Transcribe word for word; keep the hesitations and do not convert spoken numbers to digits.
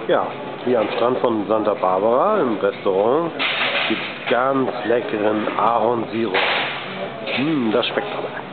Ja, hier am Strand von Santa Barbara im Restaurant gibt es ganz leckeren Ahornsirup. Mmh, das schmeckt aber.